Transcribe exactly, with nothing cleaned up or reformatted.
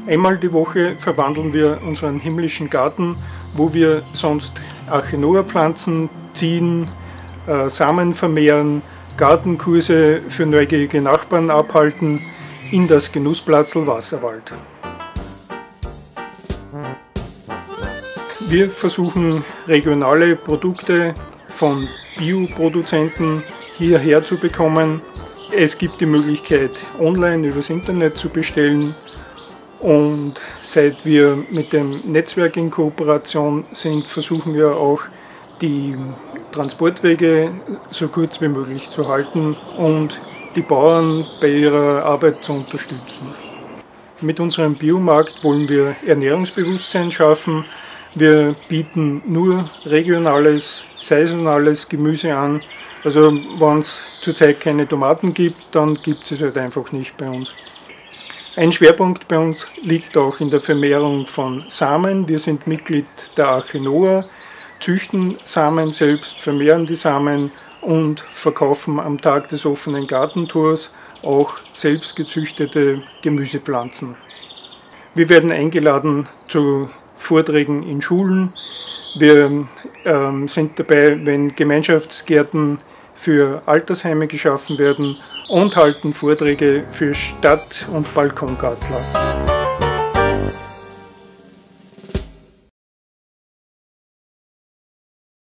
Einmal die Woche verwandeln wir unseren himmlischen Garten, wo wir sonst Achenoa-Pflanzen ziehen, äh, Samen vermehren, Gartenkurse für neugierige Nachbarn abhalten, in das Genussplatzl Wasserwald. Wir versuchen regionale Produkte von Bioproduzenten hierher zu bekommen. Es gibt die Möglichkeit, online übers Internet zu bestellen. Und seit wir mit dem Netzwerk in Kooperation sind, versuchen wir auch, die Transportwege so kurz wie möglich zu halten und die Bauern bei ihrer Arbeit zu unterstützen. Mit unserem Biomarkt wollen wir Ernährungsbewusstsein schaffen. Wir bieten nur regionales, saisonales Gemüse an. Also wenn es zurzeit keine Tomaten gibt, dann gibt es es halt einfach nicht bei uns. Ein Schwerpunkt bei uns liegt auch in der Vermehrung von Samen. Wir sind Mitglied der Achenoa, züchten Samen selbst, vermehren die Samen und verkaufen am Tag des offenen Gartentours auch selbst gezüchtete Gemüsepflanzen. Wir werden eingeladen zu Vorträgen in Schulen. Wir ähm, sind dabei, wenn Gemeinschaftsgärten für Altersheime geschaffen werden und halten Vorträge für Stadt- und Balkongartler.